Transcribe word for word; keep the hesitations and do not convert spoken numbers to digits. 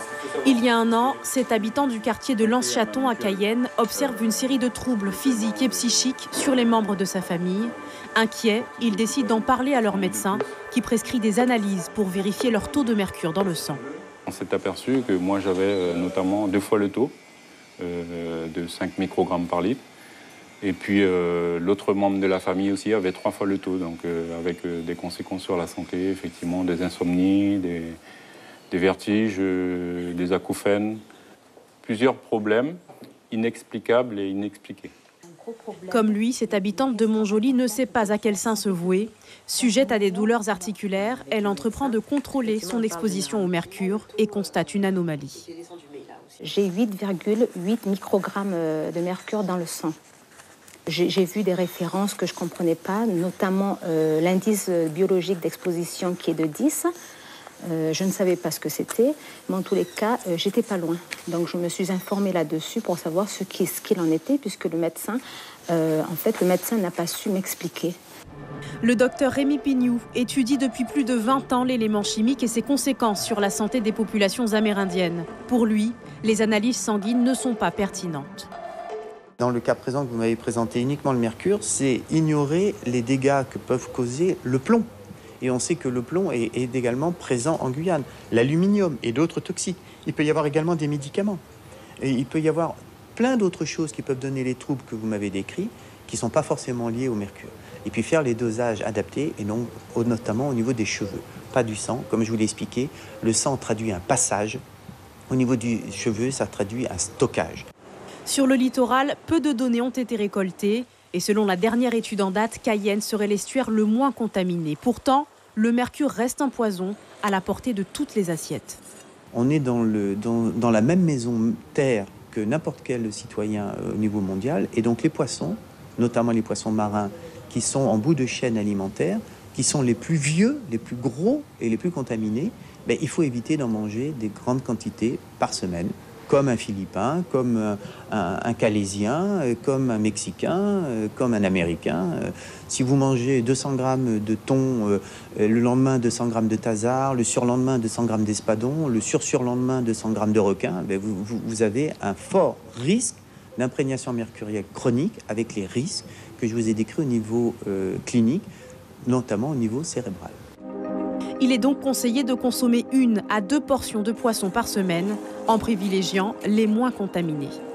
Il y a un an, cet habitant du quartier de Lens-Chaton à Cayenne observe une série de troubles physiques et psychiques sur les membres de sa famille. Inquiet, il décide d'en parler à leur médecin qui prescrit des analyses pour vérifier leur taux de mercure dans le sang. On s'est aperçu que moi j'avais notamment deux fois le taux, euh, de cinq microgrammes par litre. Et puis euh, l'autre membre de la famille aussi avait trois fois le taux, donc euh, avec euh, des conséquences sur la santé, effectivement, des insomnies, des, des vertiges, euh, des acouphènes, plusieurs problèmes inexplicables et inexpliqués. Comme lui, cette habitante de Montjoly ne sait pas à quel sein se vouer. Sujette à des douleurs articulaires, elle entreprend de contrôler son exposition au mercure et constate une anomalie. J'ai huit virgule huit microgrammes de mercure dans le sang. J'ai vu des références que je ne comprenais pas, notamment euh, l'indice biologique d'exposition qui est de dix. Euh, je ne savais pas ce que c'était, mais en tous les cas, euh, j'étais pas loin. Donc je me suis informée là-dessus pour savoir ce qu'il ce qu'il en était, puisque le médecin, euh, en fait, le médecin n'a pas su m'expliquer. Le docteur Rémi Pignou étudie depuis plus de vingt ans l'élément chimique et ses conséquences sur la santé des populations amérindiennes. Pour lui, les analyses sanguines ne sont pas pertinentes. Dans le cas présent que vous m'avez présenté uniquement le mercure, c'est ignorer les dégâts que peuvent causer le plomb. Et on sait que le plomb est, est également présent en Guyane, l'aluminium et d'autres toxiques. Il peut y avoir également des médicaments. Et il peut y avoir plein d'autres choses qui peuvent donner les troubles que vous m'avez décrits, qui ne sont pas forcément liés au mercure. Et puis faire les dosages adaptés, et non, notamment au niveau des cheveux, pas du sang. Comme je vous l'ai expliqué, le sang traduit un passage. Au niveau du cheveu, ça traduit un stockage. Sur le littoral, peu de données ont été récoltées. Et selon la dernière étude en date, Cayenne serait l'estuaire le moins contaminé. Pourtant, le mercure reste un poison à la portée de toutes les assiettes. On est dans, le, dans, dans la même maison terre que n'importe quel citoyen au niveau mondial. Et donc les poissons, notamment les poissons marins, qui sont en bout de chaîne alimentaire, qui sont les plus vieux, les plus gros et les plus contaminés, ben, il faut éviter d'en manger des grandes quantités par semaine. Comme un Philippin, comme un, un Calaisien, comme un Mexicain, comme un Américain. Si vous mangez deux cents grammes de thon, le lendemain deux cents grammes de thazard, le surlendemain deux cents grammes d'espadon, le sursurlendemain deux cents grammes de requin, ben vous, vous, vous avez un fort risque d'imprégnation mercurielle chronique avec les risques que je vous ai décrits au niveau euh, clinique, notamment au niveau cérébral. Il est donc conseillé de consommer une à deux portions de poisson par semaine, en privilégiant les moins contaminés.